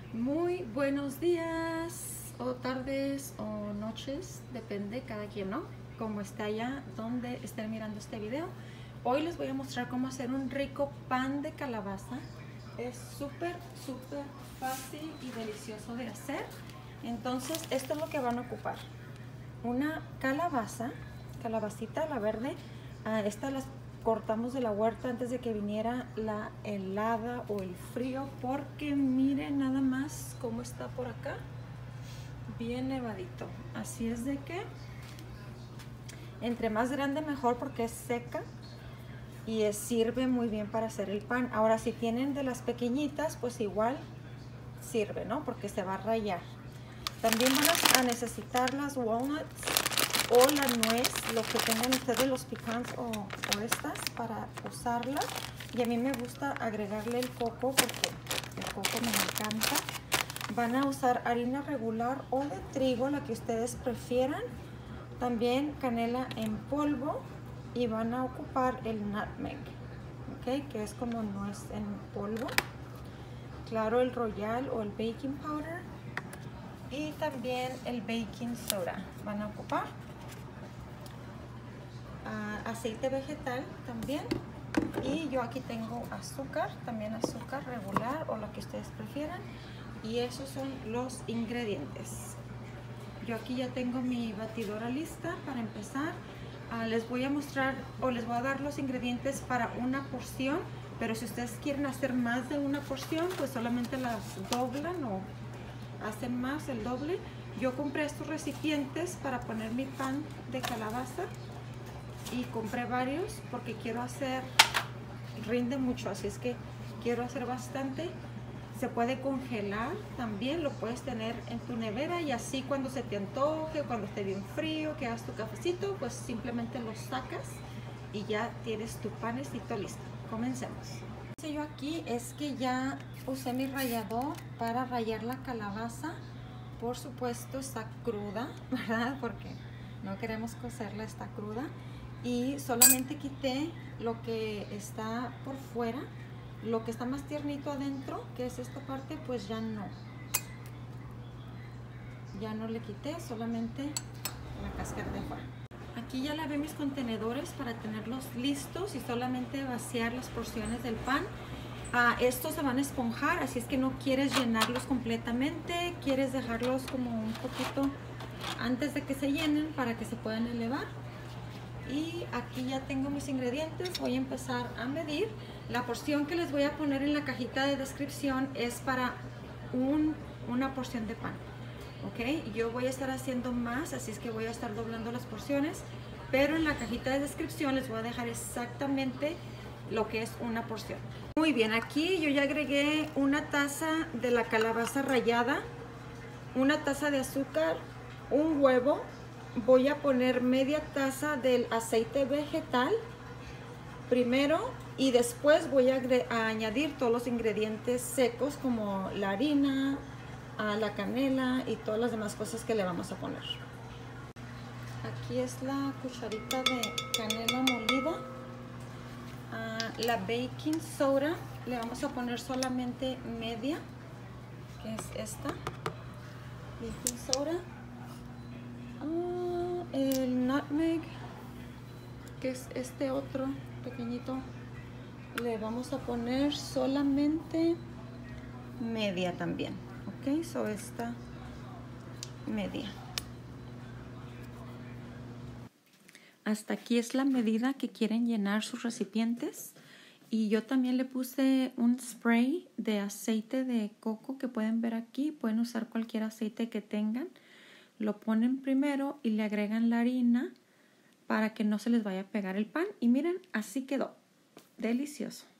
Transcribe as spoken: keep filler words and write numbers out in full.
Muy buenos días o tardes o noches, depende cada quien, ¿no? Como está allá donde estén mirando este video. Hoy les voy a mostrar cómo hacer un rico pan de calabaza. Es súper, súper fácil y delicioso de hacer. Entonces, esto es lo que van a ocupar. Una calabaza, calabacita, la verde. Ah, esta las cortamos de la huerta antes de que viniera la helada o el frío, porque miren nada más cómo está por acá, bien nevadito. Así es de que entre más grande mejor, porque es seca y es, sirve muy bien para hacer el pan. Ahora, si tienen de las pequeñitas, pues igual sirve, ¿no? Porque se va a rayar. También van a necesitar las walnuts o la nuez, lo que tengan ustedes, los pecans o, o estas, para usarlas. Y a mí me gusta agregarle el coco porque el coco me encanta. Van a usar harina regular o de trigo, la que ustedes prefieran. También canela en polvo y van a ocupar el nutmeg, ¿okay? Que es como nuez en polvo. Claro, el royal o el baking powder. Y también el baking soda van a ocupar. Uh, aceite vegetal también. Y yo aquí tengo azúcar, también azúcar regular o la que ustedes prefieran. Y esos son los ingredientes. Yo aquí ya tengo mi batidora lista para empezar. Uh, les voy a mostrar o les voy a dar los ingredientes para una porción. Pero si ustedes quieren hacer más de una porción, pues solamente las doblan o hacen más, el doble. Yo compré estos recipientes para poner mi pan de calabaza y compré varios porque quiero hacer, rinde mucho, así es que quiero hacer bastante. Se puede congelar también, lo puedes tener en tu nevera y así cuando se te antoje, cuando esté bien frío, que hagas tu cafecito, pues simplemente lo sacas y ya tienes tu panecito listo. Comencemos. Lo que hice yo aquí es que ya usé mi rallador para rallar la calabaza. Por supuesto está cruda, ¿verdad? Porque no queremos cocerla, está cruda. Y solamente quité lo que está por fuera. Lo que está más tiernito adentro, que es esta parte, pues ya no. Ya no le quité, solamente la cáscara de fuera. Aquí ya lavé mis contenedores para tenerlos listos y solamente vaciar las porciones del pan. Uh, estos se van a esponjar, así es que no quieres llenarlos completamente, quieres dejarlos como un poquito antes de que se llenen para que se puedan elevar. Y aquí ya tengo mis ingredientes, voy a empezar a medir. La porción que les voy a poner en la cajita de descripción es para un, una porción de pan. ¿Ok? Yo voy a estar haciendo más, así es que voy a estar doblando las porciones, pero en la cajita de descripción les voy a dejar exactamente lo que es una porción. Muy bien, aquí yo ya agregué una taza de la calabaza rallada, una taza de azúcar, un huevo. Voy a poner media taza del aceite vegetal primero y después voy a, a añadir todos los ingredientes secos como la harina, la canela y todas las demás cosas que le vamos a poner. Aquí es la cucharita de canela molida. Uh, la baking soda le vamos a poner solamente media, que es esta baking soda. Uh, el nutmeg, que es este otro pequeñito, le vamos a poner solamente media también. Ok, so esta media. Hasta aquí es la medida que quieren llenar sus recipientes. Y yo también le puse un spray de aceite de coco que pueden ver aquí. Pueden usar cualquier aceite que tengan. Lo ponen primero y le agregan la harina para que no se les vaya a pegar el pan. Y miren, así quedó. Delicioso.